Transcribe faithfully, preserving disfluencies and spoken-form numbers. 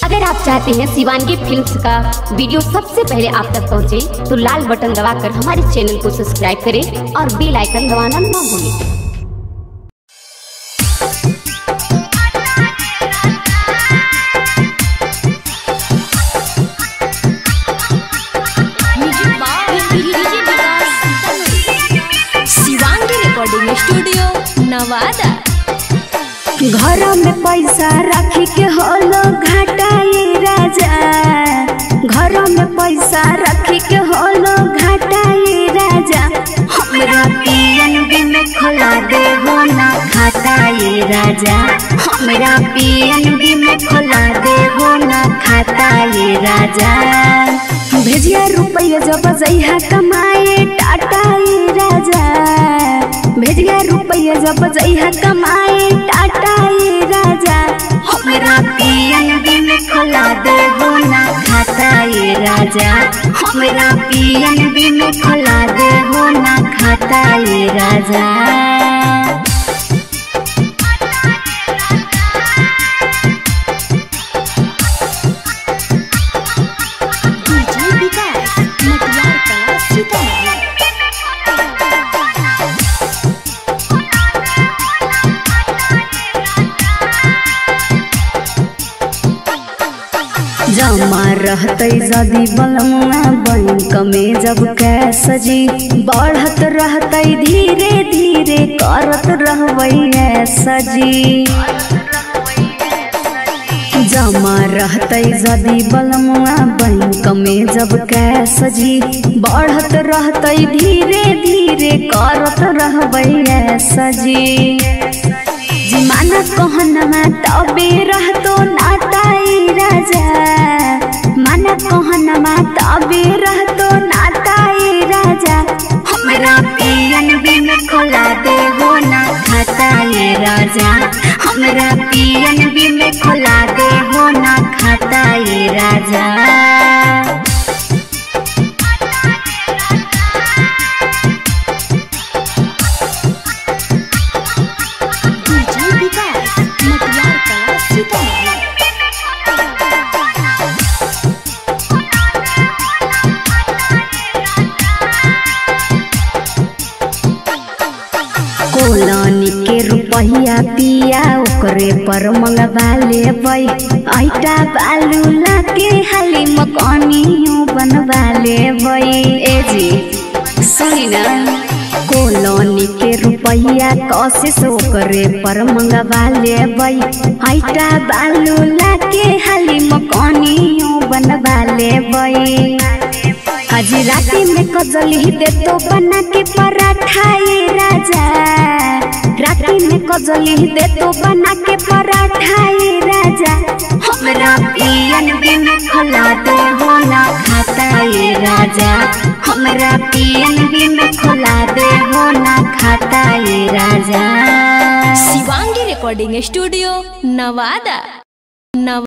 अगर आप चाहते हैं शिवांगी फिल्म्स का वीडियो सबसे पहले आप तक पहुंचे, तो लाल बटन दबाकर हमारे चैनल को सब्सक्राइब करें और बेल आइकन दबाना ना भूलें। स्टूडियो नवादा। घर में पैसा रखी के होलो घाटा ये राजा, घर में पैसा रखी के होलो घाटा ये राजा, हमरा पीएनबी में खोला दे हो ना खाता ये राजा, हमरा पीएनबी में खोला दे हो ना खाता ये राजा। भेजिया रुपया जब जइहा कमाए टाटा ये राजा, भेजिया रुपया जब जइहा कमाए टाटा ये राजा, हमरा पीएनबी में खोला दे हो ना खाता ये राजा, हमरा पीएनबी में खोला दे हो ना खाता ये राजा। जमा रहते जदी बलमुआ बैंक में जब कैश जी, बढ़त रहते धीरे धीरे करत रहबै सजी। जमा रहते जदी बलमुआ बैंक में जब कैश जी, बढ़त रहते धीरे धीरे करत रहबै सजी। जी माना कहनमा तबे रहतो नाता राजा, माना कहनमा तबे रहतो नाता राजा, हमरा पीएनबी में खोला दे हो ना खाता ये राजा, हमरा पीएनबी में खोला दे हो ना खाता ये राजा। कोलानी के रुपया पिया ओकरे पर मंगवा लेबै, ऐटा बालू लाके हाली मकानियों बनवा लेबै। ए जी सुनी ना, कोलानी के रुपया कोशिश ओकरे पर मंगवा लेबै, ऐटा बालू लाके हाली मकानियों बनवा लेबै। आज राती में कजली दे तो बना के पराठा ये राजा, राती में कजली दे तो बना के पराठा ये राजा, हमरा पीएनबी में खोला दे हो ना खाता ये राजा, हमरा पीएनबी में खोला दे हो ना खाता ये राजा। Shivangi recording studio Nawada.